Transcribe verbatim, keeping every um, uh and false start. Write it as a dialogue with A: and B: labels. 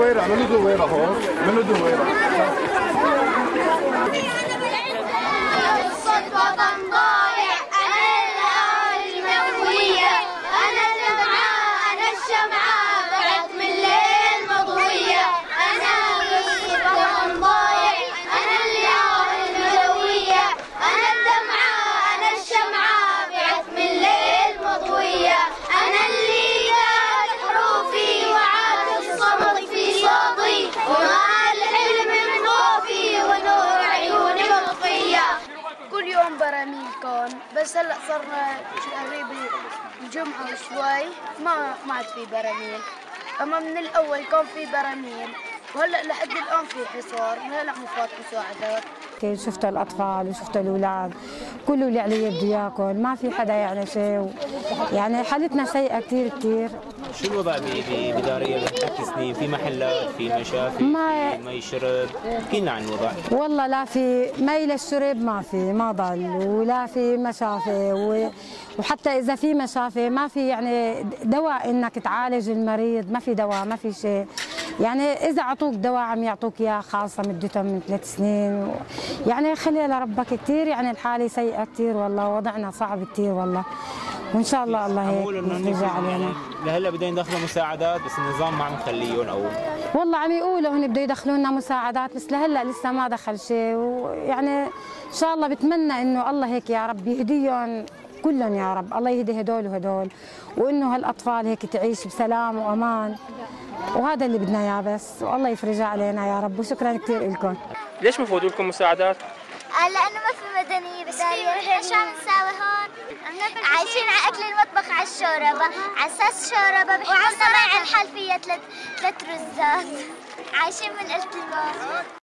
A: دويره، اعملوا دويره هون، اعملوا دويره.
B: براميل كون، بس هلا صرنا قريب الجمعة شوي ما ما عاد في براميل، اما من الاول كان في براميل وهلا لحد الان في حصار، هلا عم نفوت مساعدات.
C: شفت الاطفال وشفت الاولاد، كله اللي عليه بده ياكل، ما في حدا يعني شيء، يعني حالتنا سيئه كثير كثير.
D: شو الوضع بدارية بحكي سنين؟ في محلات، في مشافي، ما في مي شرب، احكي لنا عن الوضع.
C: والله لا في مي للشرب، ما في، ما ضل، ولا في مشافي، وحتى اذا في مشافي ما في يعني دواء انك تعالج المريض، ما في دواء، ما في شيء. يعني اذا اعطوك دواء عم يعطوك اياه خاصه مدته من ثلاث سنين، يعني خلي لربك كثير، يعني الحاله سيئه كثير والله، وضعنا صعب كثير والله، وان شاء الله الله هيك يرجع علينا.
D: لهلا بدهم يدخلوا مساعدات بس النظام ما عم يخليهم، او
C: والله عم يقولوا هن بده يدخلوا لنا مساعدات بس لهلا لسه ما دخل شيء، ويعني ان شاء الله بتمنى انه الله هيك يا رب يهديهم كلهم يا رب، الله يهدي هدول وهدول، وانه هالاطفال هيك تعيش بسلام وامان، وهذا اللي بدنا اياه بس، والله يفرجها علينا يا رب، وشكرا كثير لكم.
E: ليش مفقودوا لكم مساعدات؟
F: لأنه ما في مدنية بدارية. ايش عم نساوي هون؟ عايشين على أكل المطبخ، على الشوربة، على أساس شوربة بحطوا لنا مع الحل فيها ثلاث ثلاث رزات، عايشين من قلة الماء.